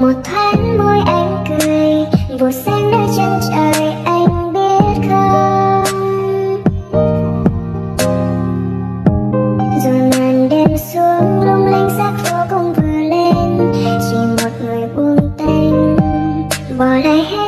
một thoáng môi anh cười, vụ sáng nơi chân trời anh biết không. Rồi màn đêm xuống lung linh sắc phố cũng vừa lên, chỉ một người buông tay bỏ lại hết